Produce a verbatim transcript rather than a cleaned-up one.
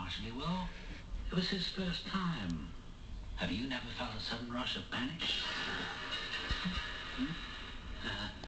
partially well. It was his first time. Have you never felt a sudden rush of panic?